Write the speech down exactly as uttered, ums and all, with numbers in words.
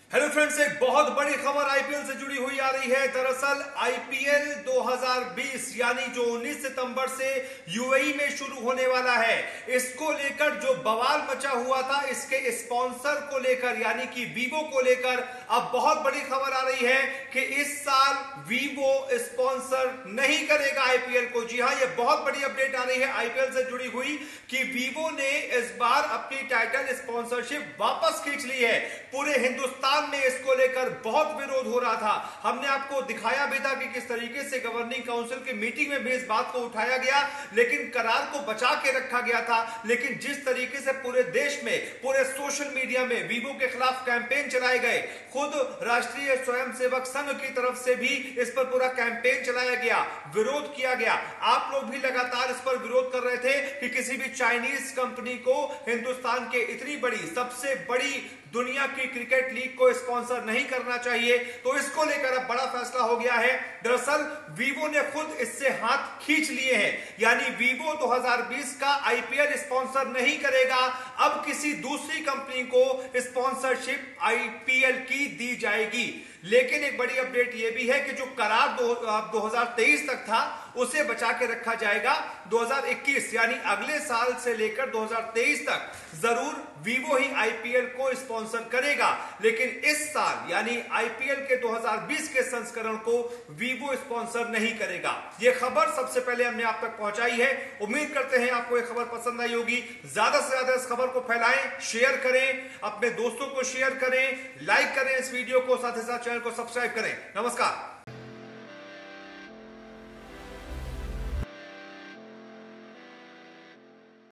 Hello friends, एक बहुत बड़ी खबर आईपीएल से जुड़ी हुई आ रही है। दरअसल आईपीएल दो हज़ार बीस यानी जो उन्नीस सितंबर से यूएई में शुरू होने वाला है, इसको लेकर जो बवाल मचा हुआ था, इसके स्पॉन्सर को लेकर यानी कि वीवो को लेकर अब बहुत बड़ी खबर आ रही है कि इस साल वीवो स्पॉन्सर नहीं करेगा आईपीएल को। जी हां, ये बहुत बड़ी अपडेट आ रही है आईपीएल से जुड़ी हुई कि वीवो ने इस बार अपनी टाइटल स्पॉन्सरशिप वापस खींच ली है। पूरे हिंदुस्तान में इसको लेकर बहुत विरोध हो रहा था। हमने आपको दिखाया भी था कि किस तरीके से गवर्निंग काउंसिल की मीटिंग में भी इस बात को उठाया गया, लेकिन करार को बचा के रखा गया था। लेकिन जिस तरीके से पूरे देश में, पूरे सोशल मीडिया में वीवो के खिलाफ कैंपेन चलाए गए, खुद राष्ट्रीय स्वयंसेवक संघ की तरफ से भी इस पर पूरा कैंपेन चलाया गया, विरोध किया गया। आप लोग भी लगातार इस पर विरोध कर रहे थे कि किसी भी चाइनीज कंपनी को हिंदुस्तान के इतनी बड़ी, सबसे बड़ी दुनिया की क्रिकेट लीग को स्पॉन्सर नहीं करना चाहिए। तो इसको लेकर अब बड़ा फैसला हो गया है। दरअसल वीवो ने खुद इससे हाथ खींच लिए हैं, यानी वीवो दो हज़ार बीस का आईपीएल स्पॉन्सर नहीं करेगा। अब किसी दूसरी कंपनी को स्पॉन्सरशिप आईपीएल की दी जाएगी। लेकिन एक बड़ी अपडेट यह भी है कि जो करार दो हज़ार तेईस तक था, उसे बचा के रखा जाएगा। दो हज़ार इक्कीस यानी अगले साल से लेकर दो हज़ार तेईस तक जरूर वीवो ही आईपीएल को स्पॉन्सर करेगा, लेकिन इस साल यानी आईपीएल के दो हज़ार बीस के संस्करण को वीवो स्पॉन्सर नहीं करेगा। यह खबर सबसे पहले हमने आप तक पहुंचाई है। उम्मीद करते हैं आपको यह खबर पसंद आई होगी। ज्यादा से ज्यादा इस खबर को फैलाएं, शेयर करें, अपने दोस्तों को शेयर करें, लाइक करें इस वीडियो को, साथ ही साथ चैनल को सब्सक्राइब करें। नमस्कार।